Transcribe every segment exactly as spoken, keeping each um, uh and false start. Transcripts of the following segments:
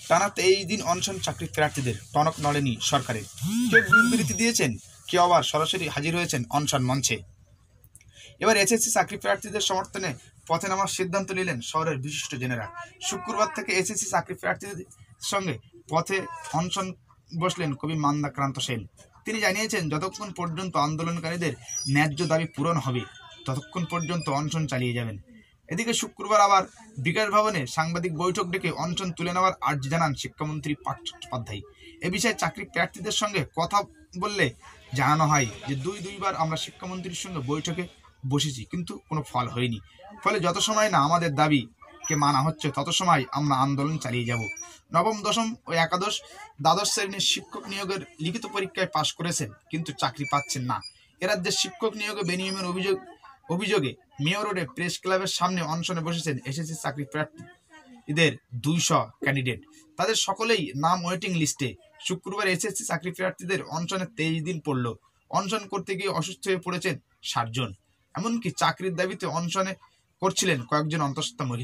টানা তেইশ দিন অনশন চাকরি প্রার্থীদের টনক নড়েনি সরকারের। কেউ বিবৃতি দিয়েছেন, কেউ আবার সরাসরি হাজির হয়েছেন অনশন মঞ্চে। এবার এসএসসি চাকরি প্রার্থীদের সমর্থনে পথে নামার সিদ্ধান্ত নিলেন শহরের বিশিষ্ট জেনেরা। শুক্রবার থেকে এসএসসি চাকরি প্রার্থীদের সঙ্গে পথে অনশন বসলেন কবি মান্দাক্রান্ত সেন। তিনি জানিয়েছেন, যতক্ষণ পর্যন্ত আন্দোলনকারীদের ন্যায্য দাবি পূরণ হবে ততক্ষণ পর্যন্ত অনশন চালিয়ে যাবেন। এদিকে শুক্রবার আবার বিকাশ ভবনে সাংবাদিক বৈঠক ডেকে অনশন তুলে নেওয়ার আর্জি জানান শিক্ষামন্ত্রী পার্থ চট্টোপাধ্যায়। এ বিষয়ে চাকরি প্রার্থীদের সঙ্গে কথা বললে জানানো হয় যে দুই দুইবার আমরা শিক্ষামন্ত্রীর সঙ্গে বৈঠকে বসেছি, কিন্তু কোনো ফল হয়নি। ফলে যত সময় না আমাদের দাবিকে মানা হচ্ছে তত সময় আমরা আন্দোলন চালিয়ে যাব। নবম, দশম ও একাদশ দ্বাদশ শ্রেণীর শিক্ষক নিয়োগের লিখিত পরীক্ষায় পাশ করেছেন, কিন্তু চাকরি পাচ্ছেন না। এ রাজ্যে শিক্ষক নিয়োগে বেনিয়মের অভিযোগ অভিযোগে মেয়র রোডে প্রেস ক্লাবের সামনে অনশনে বসেছেন এসএসসি চাকরি প্রার্থীদের দুইশো ক্যান্ডিডেট। তাদের সকলেই নাম ওয়েটিং লিস্টে। শুক্রবার এসএসসি চাকরি প্রার্থীদের অনশনে তেইশ দিন পড়ল। অনশন করতে গিয়ে অসুস্থ হয়ে পড়েছেন ষাট জন। এমনকি চাকরির দাবিতে অনশনে করছিলেন কয়েকজন অন্তঃসত্ত্বা মহিলা।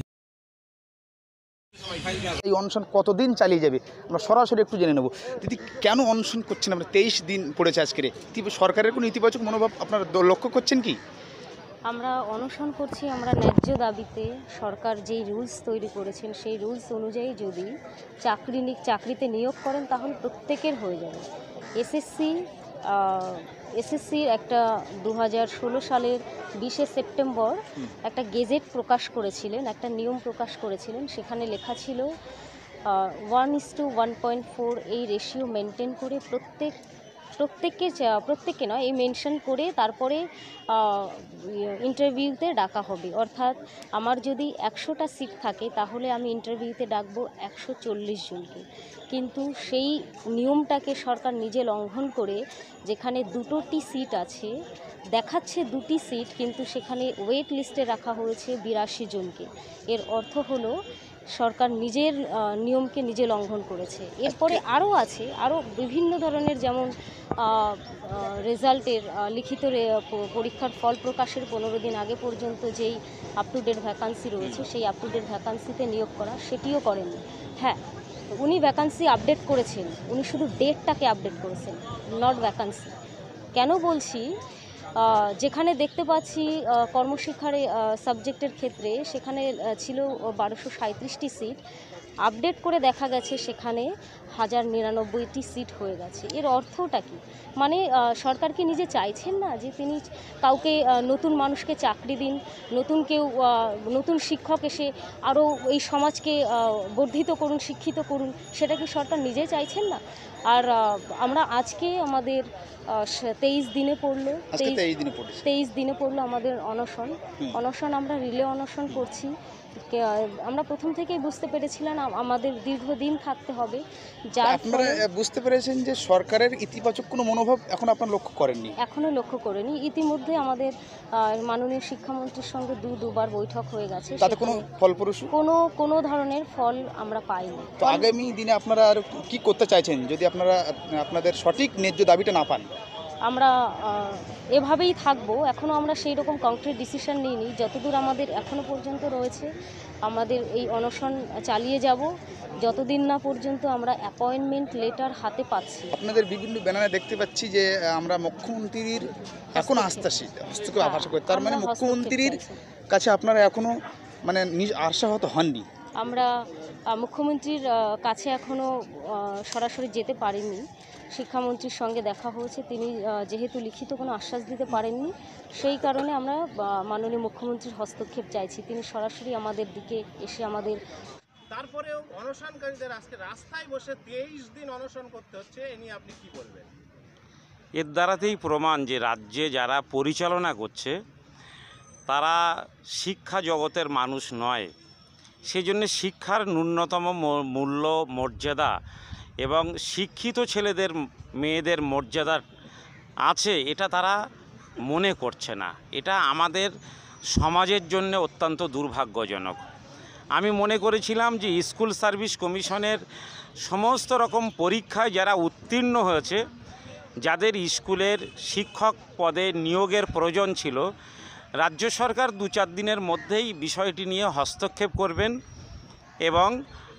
এই অনশন কতদিন চালিয়ে যাবে আমরা সরাসরি একটু জেনে নেব। দিদি, কেন অনশন করছেন আপনার? তেইশ দিন পড়েছে আজকে। সরকারের কোনো ইতিবাচক মনোভাব আপনারা লক্ষ্য করছেন কি? আমরা অনশন করছি আমরা ন্যায্য দাবিতে। সরকার যেই রুলস তৈরি করেছেন সেই রুলস অনুযায়ী যদি চাকরি চাকরিতে নিয়োগ করেন তাহলে প্রত্যেকের হয়ে যাবে। এসএসসি এসএসসির একটা দু হাজার ষোলো সালের বিশে সেপ্টেম্বর একটা গেজেট প্রকাশ করেছিলেন, একটা নিয়ম প্রকাশ করেছিলেন। সেখানে লেখা ছিল one is to one point four এই রেশিও মেনটেন করে প্রত্যেক প্রত্যেককে প্রত্যেককে নয় এই মেনশন করে তারপরে ইন্টারভিউতে ডাকা হবে। অর্থাৎ আমার যদি একশোটা সিট থাকে তাহলে আমি ইন্টারভিউতে ডাকবো একশো চল্লিশ জনকে। কিন্তু সেই নিয়মটাকে সরকার নিজে লঙ্ঘন করে যেখানে দুটোটি সিট আছে, দেখাচ্ছে দুটি সিট, কিন্তু সেখানে ওয়েট লিস্টে রাখা হয়েছে বিরাশি জনকে। এর অর্থ হলো সরকার নিজের নিয়মকে নিজে লঙ্ঘন করেছে। এরপরে আরও আছে, আরও বিভিন্ন ধরনের, যেমন রেজাল্টের লিখিত পরীক্ষার ফল প্রকাশের পনেরো দিন আগে পর্যন্ত যেই আপ টু ডেট ভ্যাকান্সি রয়েছে সেই আপ টু ডেট ভ্যাকান্সিতে নিয়োগ করা, সেটিও করেননি। হ্যাঁ, উনি ভ্যাকান্সি আপডেট করেছেন, উনি শুধু ডেটটাকে আপডেট করেছেন, নট ভ্যাকান্সি। কেন বলছি? যেখানে দেখতে পাচ্ছি কর্মশিক্ষার সাবজেক্টের ক্ষেত্রে সেখানে ছিল বারোশো সাঁত্রিশটি সিট, আপডেট করে দেখা গেছে সেখানে হাজার নিরানব্বইটি সিট হয়ে গেছে। এর অর্থটা কি? মানে সরকার কি নিজে চাইছেন না যে তিনি কাউকে নতুন মানুষকে চাকরি দিন, নতুন কেউ নতুন শিক্ষক এসে আরও এই সমাজকে বর্ধিত করুন, শিক্ষিত করুন? সেটা কি সরকার নিজে চাইছেন না? আর আমরা আজকে আমাদের তেইশ দিনে পড়লো তেইশ দিনে পড়লো আমাদের অনশন অনশন আমরা রিলে অনশন করছি। আমরা প্রথম থেকেই বুঝতে পেরেছিলাম আমাদের দীর্ঘদিন থাকতে হবে। যার আপনারা বুঝতে পেরেছেন যে সরকারের ইতিবাচক কোনো মনোভাব এখন আপনারা লক্ষ্য করেননি? এখনো লক্ষ্য করেনি। ইতিমধ্যে আমাদের মাননীয় শিক্ষামন্ত্রীর সঙ্গে দু দুবার বৈঠক হয়ে গেছে, তাতে কোনো ফলপ্রসূ কোনো কোনো ধরনের ফল আমরা পাইনি। তো আগামী দিনে আপনারা আর কি করতে চাইছেন যদি আপনারা আপনাদের সঠিক ন্যায্য দাবিটা না পান? আমরা এভাবেই থাকবো। এখনও আমরা সেই রকম কংক্রিট ডিসিশন নিইনি। যতদূর আমাদের এখনও পর্যন্ত রয়েছে আমাদের এই অনশন চালিয়ে যাব যতদিন না পর্যন্ত আমরা অ্যাপয়েন্টমেন্ট লেটার হাতে পাচ্ছি। আপনাদের বিভিন্ন ব্যানারে দেখতে পাচ্ছি যে আমরা মুখ্যমন্ত্রীর এখন আস্থাশীল হস্তক্ষেপ আশা করি, তার মানে মুখ্যমন্ত্রীর কাছে আপনারা এখনও মানে নিজ আশাহত হননি? আমরা মুখ্যমন্ত্রীর কাছে এখনও সরাসরি যেতে পারিনি। শিক্ষামন্ত্রীর সঙ্গে দেখা হয়েছে, তিনি যেহেতু লিখিত কোনো আশ্বাস দিতে পারেননি সেই কারণে আমরা মাননীয় মুখ্যমন্ত্রীর হস্তক্ষেপ চাইছি। তিনি সরাসরি আমাদের দিকে এসে আমাদের তারপরেও অনশনকারীদের আজকে রাস্তায় বসে তেইশ দিন অনশন করতে হচ্ছে, এ নিয়ে আপনি কি বলবেন? এর দ্বারাতেই প্রমাণ যে রাজ্যে যারা পরিচালনা করছে তারা শিক্ষা জগতের মানুষ নয়। সেই জন্য শিক্ষার ন্যূনতম মূল্য, মর্যাদা এবং শিক্ষিত ছেলেদের মেয়েদের মর্যাদা আছে এটা তারা মনে করছে না। এটা আমাদের সমাজের জন্য অত্যন্ত দুর্ভাগ্যজনক। আমি মনে করেছিলাম যে স্কুল সার্ভিস কমিশনের সমস্ত রকম পরীক্ষায় যারা উত্তীর্ণ হয়েছে, যাদের স্কুলের শিক্ষক পদে নিয়োগের প্রয়োজন ছিল, রাজ্য সরকার দু চার দিনের মধ্যেই বিষয়টি নিয়ে হস্তক্ষেপ করবেন এবং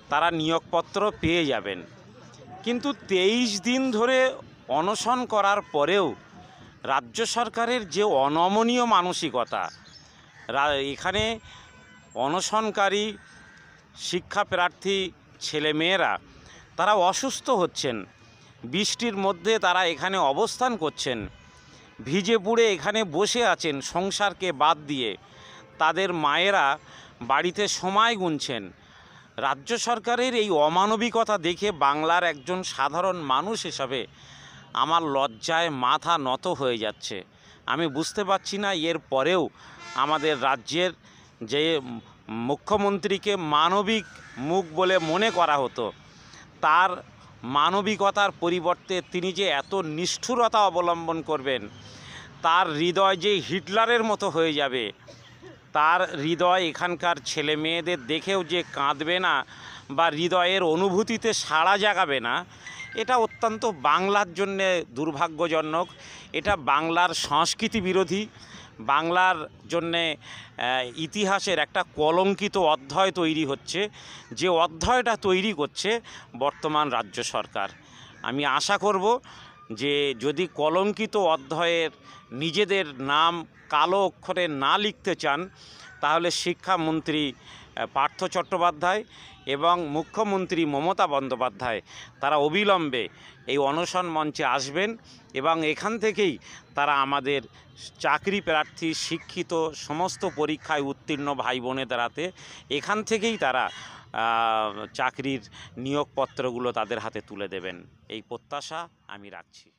তারা নিয়োগপত্র পেয়ে যাবেন। কিন্তু তেইশ দিন ধরে অনশন করার পরেও রাজ্য সরকারের যে অনমনীয় মানসিকতা, এখানে অনশনকারী শিক্ষা প্রার্থী ছেলেমেয়েরা তারা অসুস্থ হচ্ছেন, বৃষ্টির মধ্যে তারা এখানে অবস্থান করছেন, ভিজে পুড়ে এখানে বসে আছেন সংসারকে বাদ দিয়ে, তাদের মায়েরা বাড়িতে সময় গুনছেন। রাজ্য সরকারের এই অমানবিকতা দেখে বাংলার একজন সাধারণ মানুষ হিসাবে আমার লজ্জায় মাথা নত হয়ে যাচ্ছে। আমি বুঝতে পারছি না এর পরেও আমাদের রাজ্যের যে মুখ্যমন্ত্রীকে মানবিক মুখ বলে মনে করা হতো, তার মানবিকতার পরিবর্তে তিনি যে এত নিষ্ঠুরতা অবলম্বন করবেন, তার হৃদয় যে হিটলারের মতো হয়ে যাবে, তার হৃদয় এখানকার ছেলে মেয়েদের দেখেও যে কাঁদবে না বা হৃদয়ের অনুভূতিতে সাড়া জাগাবে না, এটা অত্যন্ত বাংলার জন্যে দুর্ভাগ্যজনক। এটা বাংলার সংস্কৃতি বিরোধী, বাংলার জন্যে ইতিহাসের একটা কলঙ্কিত অধ্যায় তৈরি হচ্ছে, যে অধ্যায়টা তৈরি করছে বর্তমান রাজ্য সরকার। আমি আশা করব যে যদি কলঙ্কিত অধ্যায়ের নিজেদের নাম কালো অক্ষরে না লিখতে চান, তাহলে শিক্ষামন্ত্রী পার্থ চট্টোপাধ্যায় এবং মুখ্যমন্ত্রী মমতা বন্দ্যোপাধ্যায় তারা অবিলম্বে এই অনশন মঞ্চে আসবেন এবং এখান থেকেই তারা আমাদের চাকরি প্রার্থী শিক্ষিত সমস্ত পরীক্ষায় উত্তীর্ণ ভাই বোনেদের হাতে এখান থেকেই তারা চাকরির নিয়োগপত্রগুলো তাদের হাতে তুলে দেবেন, এই প্রত্যাশা আমি রাখছি।